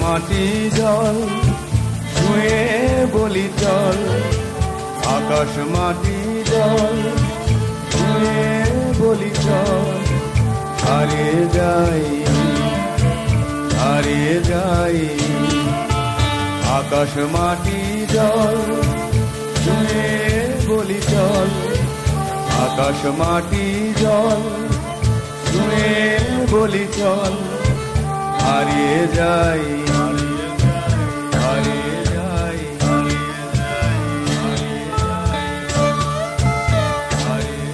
মাটি জল ছুঁয়ে বলি চল, আকাশ মাটি জল ছুঁয়ে বলি চল, হারিয়ে যাই হারিয়ে যাই। আকাশ মাটি জল ছুঁয়ে বলি চল, আকাশ মাটি জল ছুঁয়ে বলি চল, হারিয়ে যাই হারিয়ে যাই হারিয়ে যাই হারিয়ে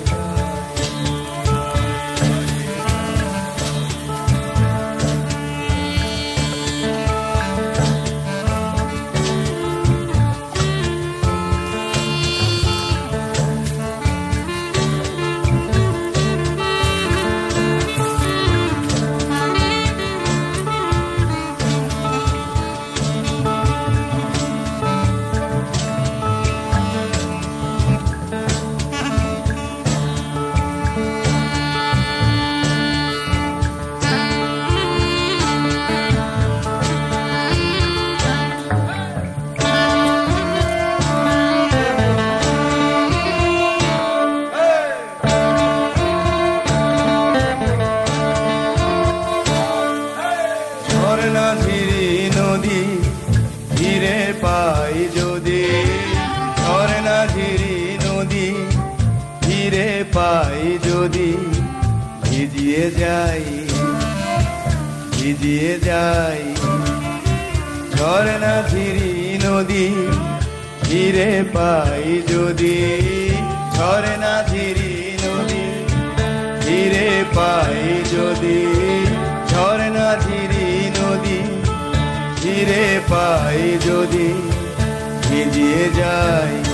ঝর্ণা ঝিরি নদী ধীরে পাই যদি, ঝর্ণা ঝিরি নদী ধীরে পাই যদি, ভিজিয়ে যাই ভিজিয়ে যাই। ঝর্ণা ঝিরি নদী ধীরে পাই যদি, ঝর্ণা ঝিরি নদী ধীরে পাই যদি, ঝর্ণা ঝিরি নদী ধীরে পাই যদি, ভিজিয়ে যাই